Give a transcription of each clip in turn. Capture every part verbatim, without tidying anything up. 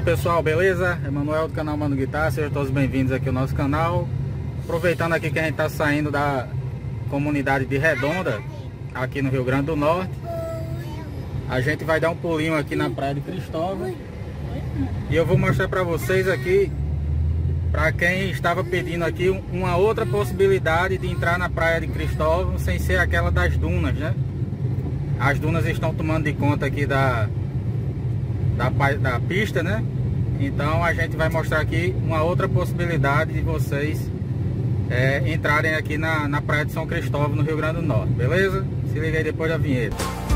Fala pessoal, beleza? Emanuel do canal Mano Guitarra, sejam todos bem-vindos aqui ao nosso canal. Aproveitando aqui que a gente está saindo da comunidade de Redonda, aqui no Rio Grande do Norte, a gente vai dar um pulinho aqui na Praia de Cristóvão. E eu vou mostrar para vocês aqui, para quem estava pedindo aqui, uma outra possibilidade de entrar na Praia de Cristóvão sem ser aquela das dunas, né? As dunas estão tomando de conta aqui da, da, da pista, né? Então a gente vai mostrar aqui uma outra possibilidade de vocês é, entrarem aqui na, na Praia de São Cristóvão, no Rio Grande do Norte, beleza? Se liga aí depois da vinheta.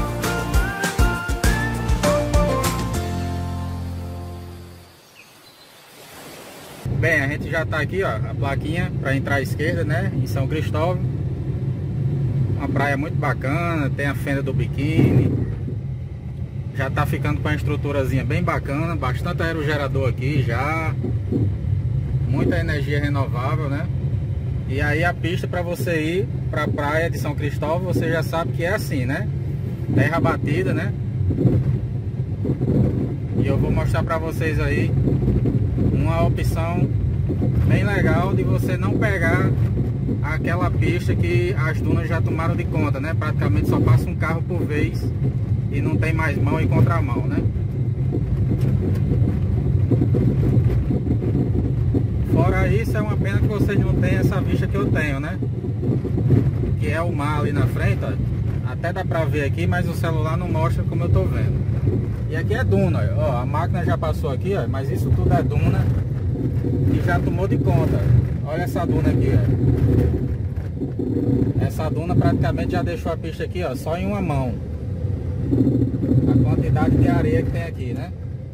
Bem, a gente já está aqui, ó, a plaquinha para entrar à esquerda, né, em São Cristóvão. Uma praia muito bacana, tem a fenda do biquíni. Já está ficando com a estruturazinha bem bacana, bastante aerogerador aqui já. Muita energia renovável, né? E aí a pista para você ir para a praia de São Cristóvão, você já sabe que é assim, né? Terra batida, né? E eu vou mostrar para vocês aí uma opção bem legal de você não pegar aquela pista que as dunas já tomaram de conta, né? Praticamente só passa um carro por vez e não tem mais mão e contramão, né? Fora isso, é uma pena que vocês não tenham essa vista que eu tenho, né? Que é o mar ali na frente, ó. Até dá pra ver aqui, mas o celular não mostra como eu tô vendo. E aqui é duna, ó, a máquina já passou aqui, ó, mas isso tudo é duna e já tomou de conta. Olha essa duna aqui, ó. Essa duna praticamente já deixou a pista aqui, ó, só em uma mão. A quantidade de areia que tem aqui, né?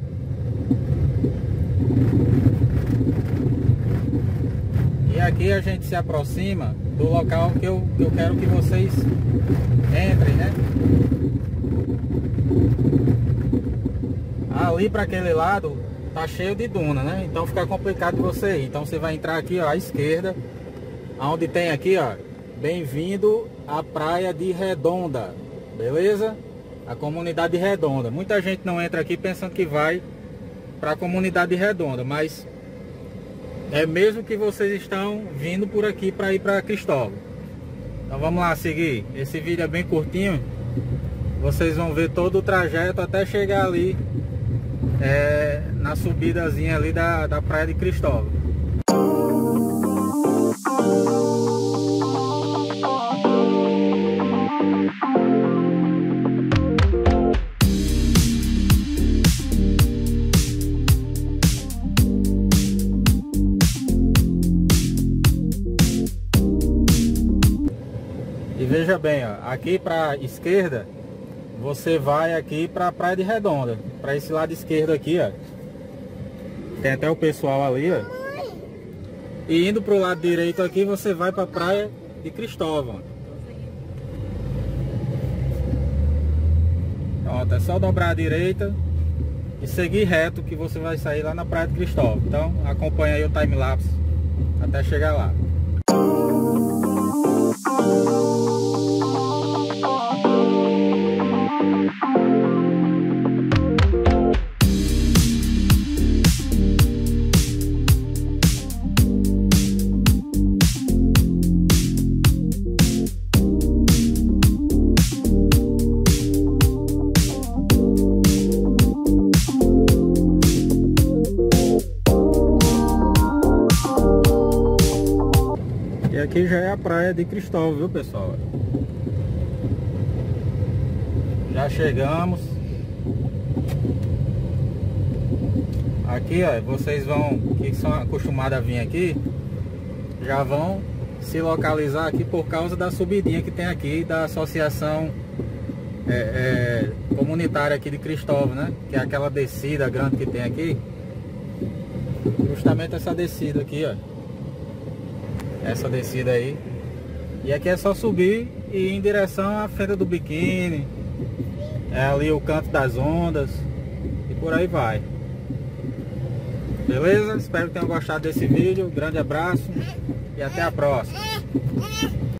E aqui a gente se aproxima do local que eu, que eu quero que vocês entrem, né? Ali para aquele lado tá cheio de duna, né? Então fica complicado de você ir. Então você vai entrar aqui, ó, à esquerda, onde tem aqui, ó, bem-vindo à Praia de Redonda, beleza? A comunidade de Redonda. Muita gente não entra aqui pensando que vai para a comunidade de Redonda, mas é mesmo que vocês estão vindo por aqui para ir para Cristóvão. Então vamos lá seguir. Esse vídeo é bem curtinho. Vocês vão ver todo o trajeto até chegar ali é, na subidazinha ali da, da Praia de Cristóvão. E veja bem, ó, aqui para a esquerda você vai aqui para a Praia de Redonda, para esse lado esquerdo aqui, ó. Tem até o pessoal ali, ó. E indo para o lado direito aqui você vai para a Praia de Cristóvão. Pronto, é só dobrar a direita e seguir reto que você vai sair lá na Praia de Cristóvão. Então acompanha aí o time-lapse até chegar lá. E aqui já é a Praia de Cristóvão, viu pessoal? Já chegamos. Aqui, ó, vocês vão, que são acostumados a vir aqui, já vão se localizar aqui por causa da subidinha que tem aqui da associação é, é, comunitária aqui de Cristóvão, né? Que é aquela descida grande que tem aqui. Justamente essa descida aqui, ó. Essa descida aí. E aqui é só subir e ir em direção à fenda do biquíni. É ali o canto das ondas. E por aí vai. Beleza? Espero que tenham gostado desse vídeo. Grande abraço e até a próxima.